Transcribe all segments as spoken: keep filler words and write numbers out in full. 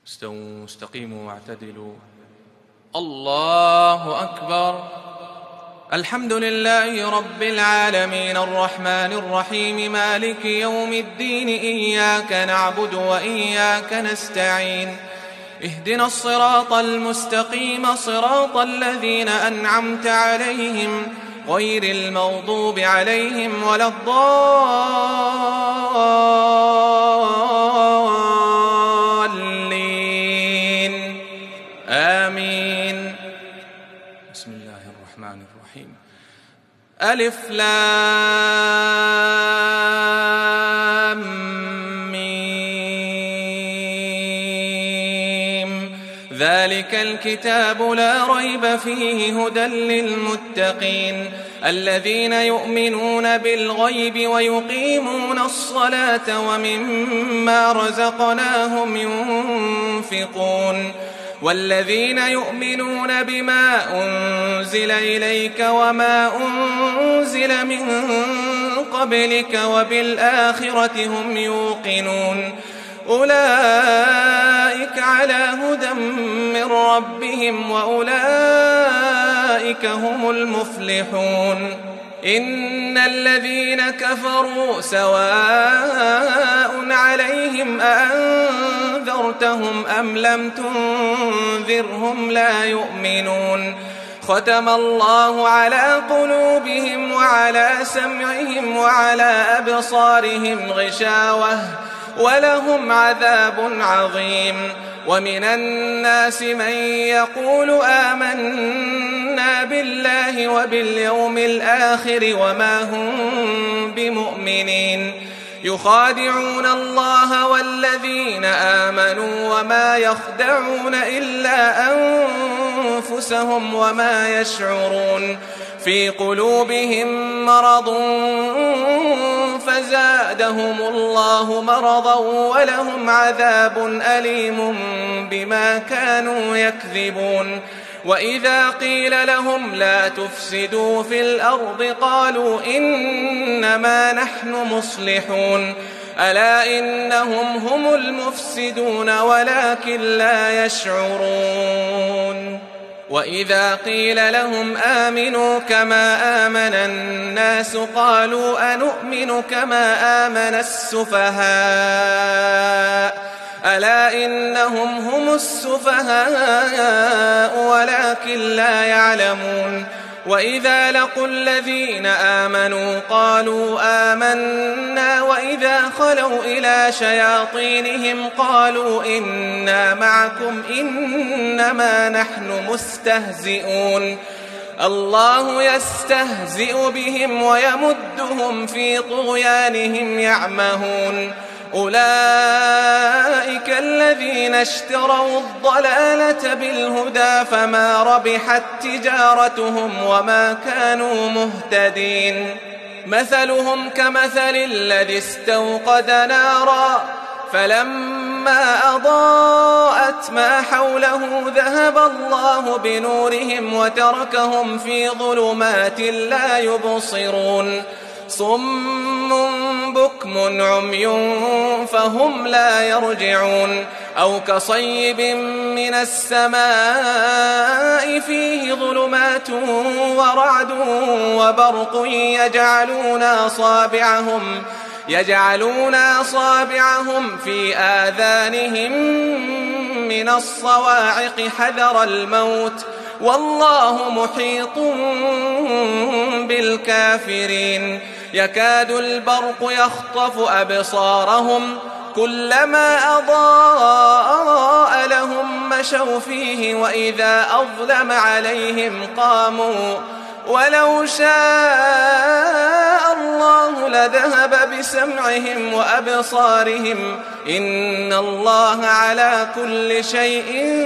استووا استقيموا واعتدلوا. الله أكبر. الحمد لله رب العالمين الرحمن الرحيم مالك يوم الدين إياك نعبد وإياك نستعين اهدنا الصراط المستقيم صراط الذين أنعمت عليهم غير المغضوب عليهم ولا الضالين آمين. بسم الله الرحمن الرحيم. ألف لام ميم ذلك الكتاب لا ريب فيه هدى للمتقين الذين يؤمنون بالغيب ويقيمون الصلاة ومما رزقناهم ينفقون والذين يؤمنون بما أنزل إليك وما أنزل من قبلك وبالآخرة هم يوقنون أولئك على هدى من ربهم وأولئك هم المفلحون. إن الذين كفروا سواء عليهم أأنذرتهم أم لم تنذرهم لا يؤمنون ختم الله على قلوبهم وعلى سمعهم وعلى أبصارهم غشاوة ولهم عذاب عظيم. ومن الناس من يقول آمنا بالله وباليوم الآخر وما هم بمؤمنين يخادعون الله والذين آمنوا وما يخدعون إلا أنفسهم وما يشعرون في قلوبهم مرض فزادهم الله مرضا ولهم عذاب أليم بما كانوا يكذبون. وإذا قيل لهم لا تفسدوا في الأرض قالوا إنما نحن مصلحون ألا إنهم هم المفسدون ولكن لا يشعرون. وإذا قيل لهم آمنوا كما آمن الناس قالوا أنؤمن كما آمن السفهاء ألا إنهم هم السفهاء ولكن لا يعلمون. وإذا لقوا الذين آمنوا قالوا آمنا وإذا خلوا إلى شياطينهم قالوا إنا معكم إنما نحن مستهزئون الله يستهزئ بهم ويمدهم في طغيانهم يعمهون. أولئك الذين اشتروا الضلالة بالهدى فما ربحت تجارتهم وما كانوا مهتدين. مثلهم كمثل الذي استوقد نارا فلما أضاءت ما حوله ذهب الله بنورهم وتركهم في ظلمات لا يبصرون صم بكم عمي فهم لا يرجعون. أو كصيب من السماء فيه ظلمات ورعد وبرق يجعلون أصابعهم يجعلون أصابعهم في آذانهم من الصواعق حذر الموت والله محيط بالكافرين. يكاد البرق يخطف أبصارهم كلما أضاء لهم مشوا فيه وإذا أظلم عليهم قاموا ولو شاء الله لذهب بسمعهم وأبصارهم إن الله على كل شيء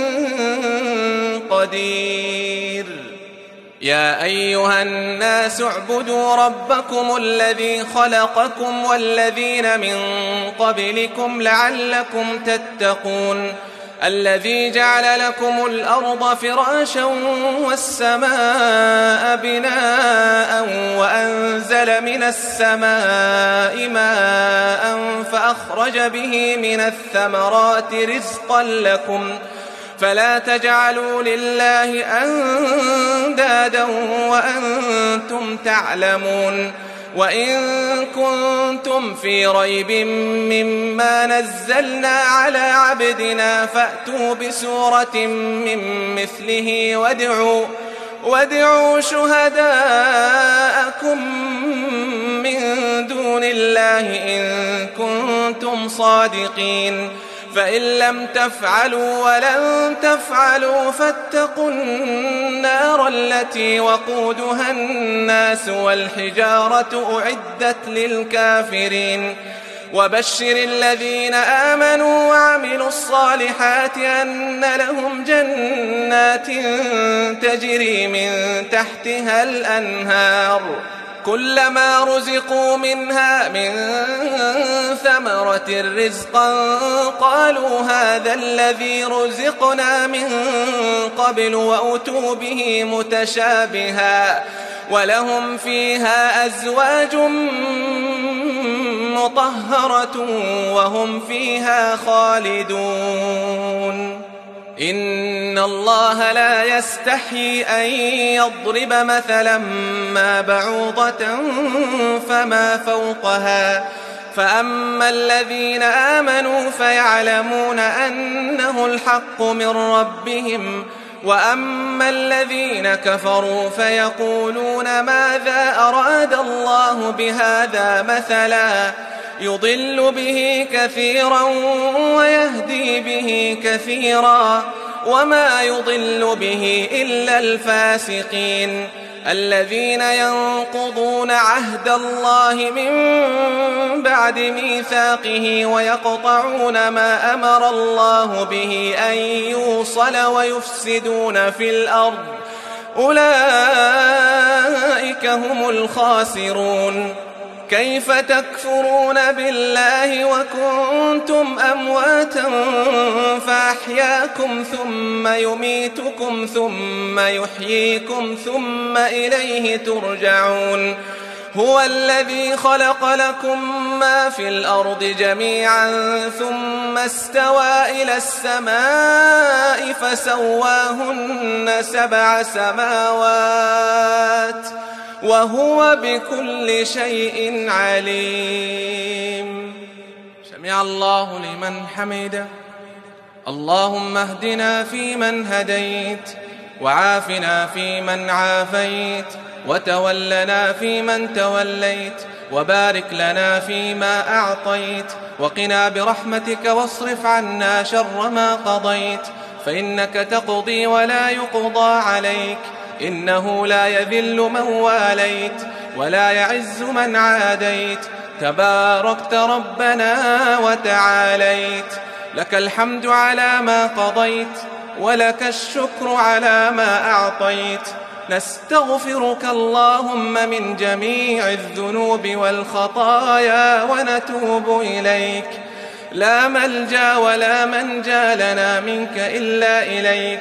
قدير. يا أيها الناس اعبدوا ربكم الذي خلقكم والذين من قبلكم لعلكم تتقون الذي جعل لكم الأرض فراشا والسماء بناء وأنزل من السماء ماء فأخرج به من الثمرات رزقا لكم فلا تجعلوا لله أندادا وأنتم تعلمون وإن كنتم في ريب مما نزلنا على عبدنا فأتوا بسورة من مثله وادعوا, وادعوا شهداءكم من دون الله إن كنتم صادقين فإن لم تفعلوا ولن تفعلوا فاتقوا النار التي وقودها الناس والحجارة أعدت للكافرين وبشر الذين آمنوا وعملوا الصالحات أن لهم جنات تجري من تحتها الأنهار كلما رزقوا منها من ثمرة رزقا قالوا هذا الذي رزقنا من قبل وأتوا به متشابها ولهم فيها أزواج مطهرة وهم فيها خالدون إن الله لا يستحيي أن يضرب مثلا ما بعوضة فما فوقها فأما الذين آمنوا فيعلمون أنه الحق من ربهم وأما الذين كفروا فيقولون ماذا أراد الله بهذا مثلا يضل به كثيرا ويهدي به كثيرا وما يضل به إلا الفاسقين الذين ينقضون عهد الله من بعد ميثاقه ويقطعون ما أمر الله به أن يوصل ويفسدون في الأرض أولئك هم الخاسرون كيف تكفرون بالله وكنتم أمواتا فأحياكم ثم يميتكم ثم يحييكم ثم إليه ترجعون هو الذي خلق لكم ما في الأرض جميعا ثم استوى إلى السماء فسواهن سبع سماوات وهو بكل شيء عليم سمع الله لمن حمده اللهم اهدنا فيمن هديت وعافنا فيمن عافيت وتولنا فيمن توليت وبارك لنا فيما أعطيت وقنا برحمتك واصرف عنا شر ما قضيت فإنك تقضي ولا يقضى عليك إنه لا يذل من واليت ولا يعز من عاديت تباركت ربنا وتعاليت لك الحمد على ما قضيت ولك الشكر على ما أعطيت نستغفرك اللهم من جميع الذنوب والخطايا ونتوب إليك لا ملجأ ولا منجا لنا منك إلا إليك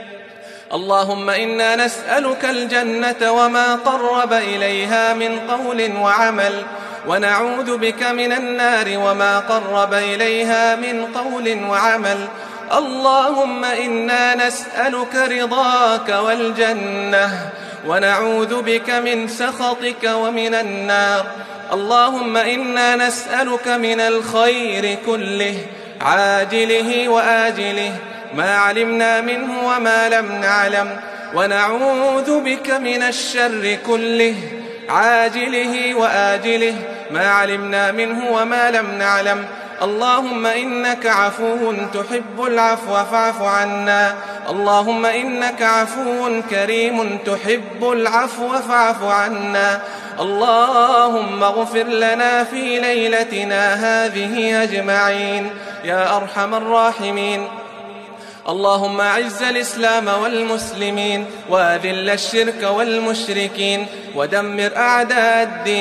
اللهم إنا نسألك الجنة وما قرب إليها من قول وعمل ونعوذ بك من النار وما قرب إليها من قول وعمل اللهم إنا نسألك رضاك والجنة ونعوذ بك من سخطك ومن النار اللهم إنا نسألك من الخير كله عاجله وآجله ما علمنا منه وما لم نعلم ونعوذ بك من الشر كله عاجله وآجله ما علمنا منه وما لم نعلم اللهم إنك عفو تحب العفو فاعف عنا اللهم إنك عفو كريم تحب العفو فاعف عنا اللهم اغفر لنا في ليلتنا هذه أجمعين يا أرحم الراحمين اللهم أعز الإسلام والمسلمين وأذل الشرك والمشركين ودمر أعداء الدين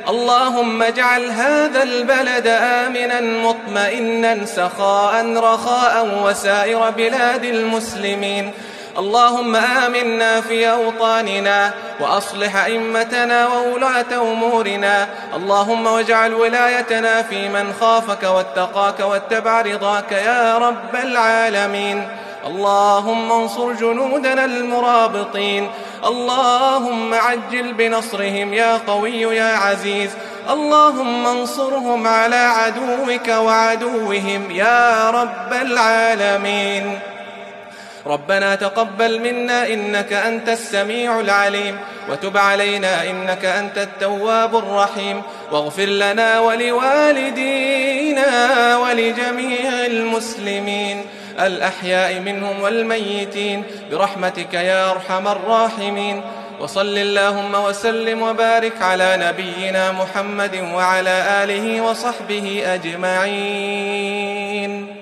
اللهم اجعل هذا البلد آمنا مطمئنا سخاء رخاء وسائر بلاد المسلمين. اللهم آمنا في أوطاننا وأصلح أئمتنا وولاة أمورنا. اللهم واجعل ولايتنا في من خافك واتقاك واتبع رضاك يا رب العالمين. اللهم انصر جنودنا المرابطين. اللهم عجل بنصرهم يا قوي يا عزيز. اللهم انصرهم على عدوك وعدوهم يا رب العالمين. ربنا تقبل منا إنك أنت السميع العليم، وتب علينا إنك أنت التواب الرحيم، واغفر لنا ولوالدينا ولجميع المسلمين الأحياء منهم والميتين برحمتك يا أرحم الراحمين. وصل اللهم وسلم وبارك على نبينا محمد وعلى آله وصحبه أجمعين.